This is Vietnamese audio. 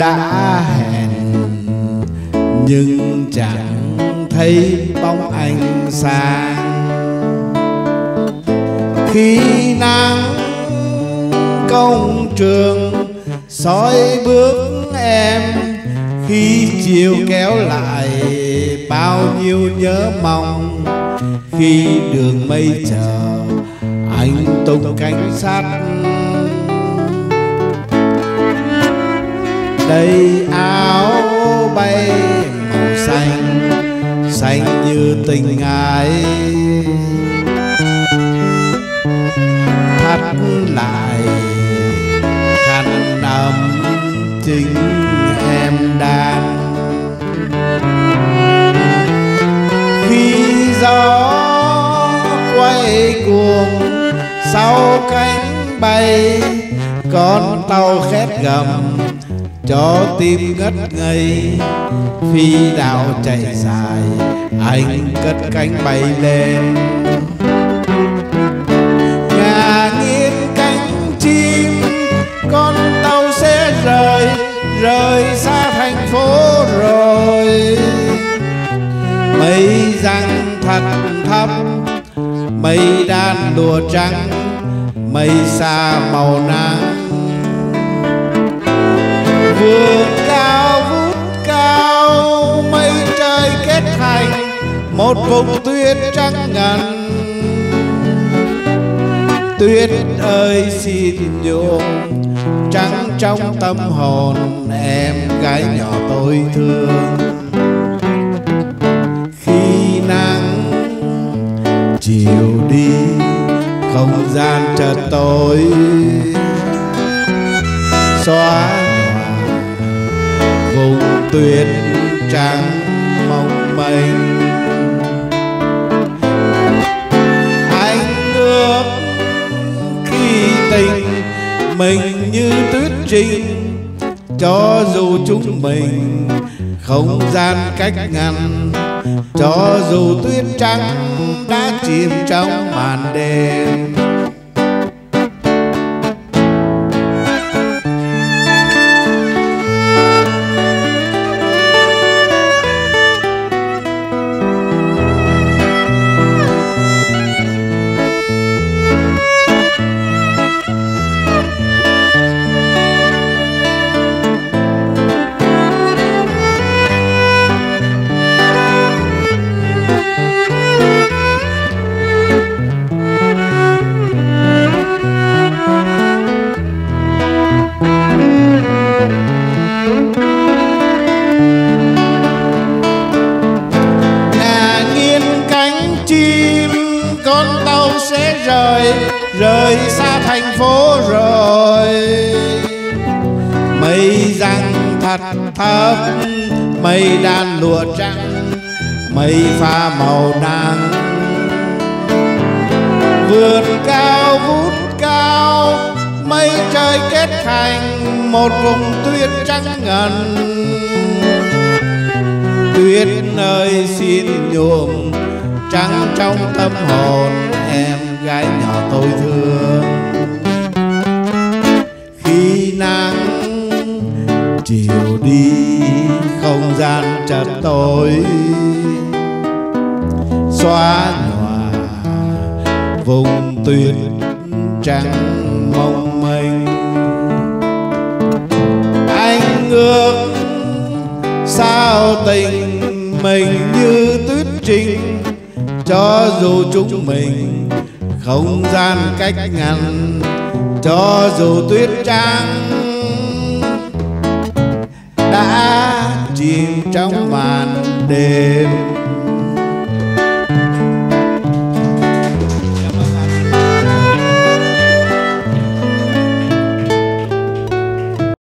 đã hẹn nhưng chẳng thấy bóng anh sáng. Khi nắng công trường soi bước em, khi chiều kéo lại bao nhiêu nhớ mong, khi đường mây chờ anh tung cánh sắt. Đây áo bay màu xanh, xanh như tình ái, thắt lại khăn ấm chính em đan. Khi gió quay cuồng sau cánh bay, con tàu khét gầm cho tim ngất ngây. Phi đào chạy dài anh cất cánh bay lên, ngả nghiêng cánh chim con tàu sẽ rời, rời xa thành phố rồi. Mây giăng thật thấp, mây đan lụa trắng, mây xa màu nắng. Vườn cao vút cao, mây trời kết thành một vùng tuyết trắng ngần. Tuyết ơi xin nhuộm trắng trong tâm hồn em gái nhỏ tôi thương. Khi nắng chiều đi không gian chợt tối, xóa nhòa vùng tuyết trắng mong manh. Anh ước khi tình mình như tuyết trinh, cho dù chúng mình không gian cách ngăn, cho dù tuyết trắng đã chìm trong màn đêm. Con tàu sẽ rời, rời xa thành phố rồi. Mây giăng thật thấp, mây đan lụa trắng, mây pha màu nắng. Vườn cao vút cao, mây trời kết thành một vùng tuyết trắng ngần. Tuyết ơi xin nhuộm trắng trong tâm hồn em gái nhỏ tôi thương. Khi nắng chiều đi không gian chợt tối, xóa nhòa vùng tuyết trắng mong manh. Anh ước sao tình mình như tuyết trinh, cho dù chúng mình không gian cách ngăn, cho dù tuyết trắng đã chìm trong màn đêm.